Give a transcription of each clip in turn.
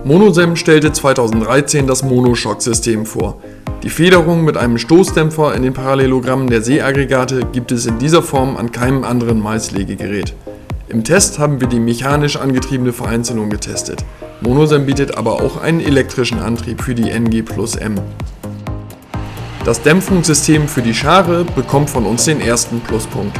Monosem stellte 2013 das Monoshock-System vor. Die Federung mit einem Stoßdämpfer in den Parallelogrammen der Seeaggregate gibt es in dieser Form an keinem anderen Maislegegerät. Im Test haben wir die mechanisch angetriebene Vereinzelung getestet. Monosem bietet aber auch einen elektrischen Antrieb für die NG+M. Das Dämpfungssystem für die Schare bekommt von uns den ersten Pluspunkt.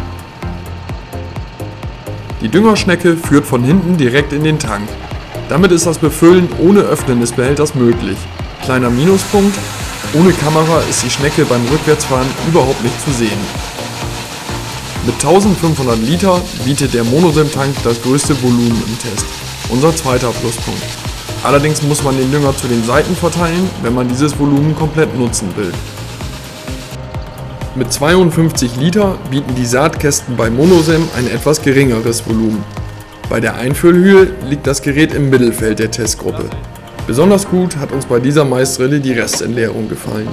Die Düngerschnecke führt von hinten direkt in den Tank. Damit ist das Befüllen ohne Öffnen des Behälters möglich. Kleiner Minuspunkt: ohne Kamera ist die Schnecke beim Rückwärtsfahren überhaupt nicht zu sehen. Mit 1500 Liter bietet der Monosem-Tank das größte Volumen im Test. Unser zweiter Pluspunkt. Allerdings muss man den Dünger zu den Seiten verteilen, wenn man dieses Volumen komplett nutzen will. Mit 52 Liter bieten die Saatkästen bei Monosem ein etwas geringeres Volumen. Bei der Einfüllhöhe liegt das Gerät im Mittelfeld der Testgruppe. Besonders gut hat uns bei dieser Maisrille die Restentleerung gefallen.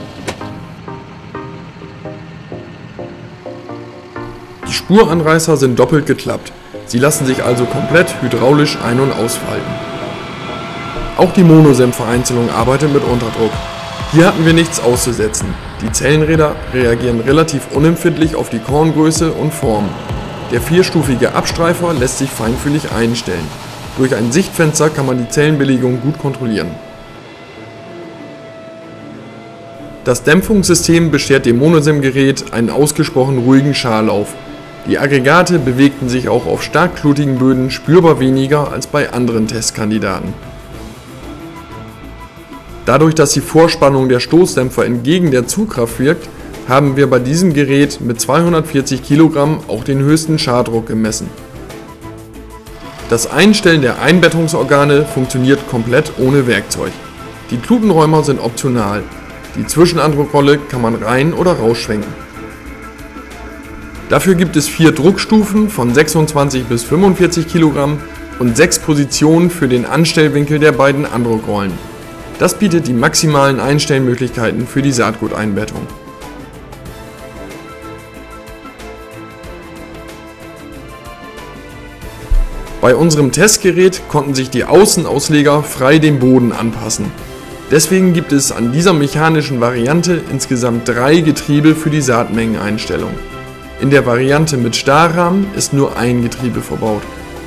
Die Spuranreißer sind doppelt geklappt. Sie lassen sich also komplett hydraulisch ein- und ausfalten. Auch die Monosem-Vereinzelung arbeitet mit Unterdruck. Hier hatten wir nichts auszusetzen. Die Zellenräder reagieren relativ unempfindlich auf die Korngröße und Form. Der vierstufige Abstreifer lässt sich feinfühlig einstellen. Durch ein Sichtfenster kann man die Zellenbelegung gut kontrollieren. Das Dämpfungssystem beschert dem Monosem-Gerät einen ausgesprochen ruhigen Scharlauf. Die Aggregate bewegten sich auch auf stark klutigen Böden spürbar weniger als bei anderen Testkandidaten. Dadurch, dass die Vorspannung der Stoßdämpfer entgegen der Zugkraft wirkt, haben wir bei diesem Gerät mit 240 Kilogramm auch den höchsten Schardruck gemessen. Das Einstellen der Einbettungsorgane funktioniert komplett ohne Werkzeug. Die Klutenräumer sind optional. Die Zwischenandruckrolle kann man rein oder rausschwenken. Dafür gibt es 4 Druckstufen von 26 bis 45 Kilogramm und 6 Positionen für den Anstellwinkel der beiden Andruckrollen. Das bietet die maximalen Einstellmöglichkeiten für die Saatguteinbettung. Bei unserem Testgerät konnten sich die Außenausleger frei dem Boden anpassen. Deswegen gibt es an dieser mechanischen Variante insgesamt 3 Getriebe für die Saatmengeneinstellung. In der Variante mit Starrrahmen ist nur ein Getriebe verbaut.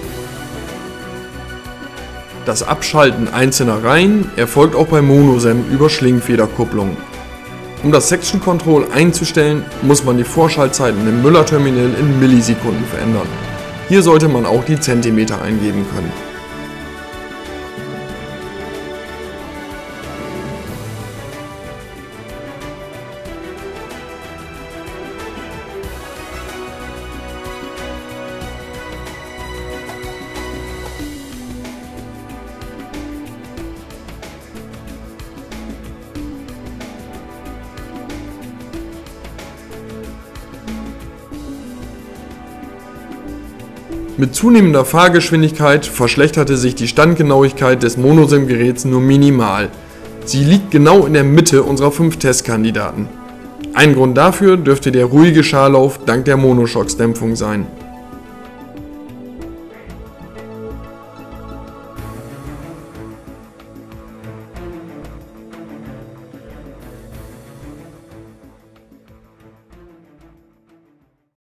Das Abschalten einzelner Reihen erfolgt auch bei Monosem über Schlingfederkupplung. Um das Section Control einzustellen, muss man die Vorschaltzeiten im Müller-Terminal in Millisekunden verändern. Hier sollte man auch die Zentimeter eingeben können. Mit zunehmender Fahrgeschwindigkeit verschlechterte sich die Standgenauigkeit des Monosem-Geräts nur minimal. Sie liegt genau in der Mitte unserer 5 Testkandidaten. Ein Grund dafür dürfte der ruhige Scharlauf dank der Monoshock-Dämpfung sein.